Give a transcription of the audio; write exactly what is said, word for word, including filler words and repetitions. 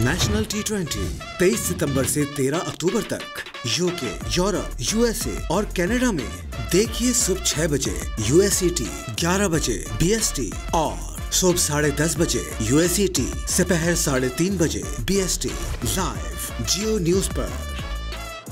National T twenty तेईस सितंबर से तेरह अक्टूबर तक यूके, यूरोप, यूएसए और कनाडा में देखिए सुबह छह बजे यूएसईटी, ग्यारह बजे बीएसटी और सुबह साढ़े दस बजे यूएसईटी, दोपहर साढ़े तीन बजे बीएसटी लाइव जियो न्यूज पर।